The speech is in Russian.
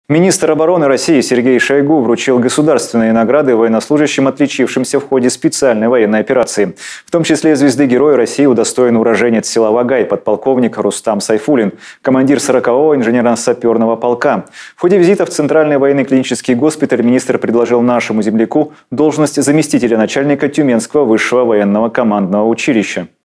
Министр обороны России Сергей Шойгу вручил государственные награды военнослужащим, отличившимся в ходе специальной военной операции. В том числе звезды Героя России удостоен уроженец села Вагай, подполковник Рустам Сайфуллин, командир 40-го инженерно-саперного полка. В ходе визита в Центральный военный клинический госпиталь министр предложил нашему земляку должность заместителя начальника Тюменского высшего военного командного училища.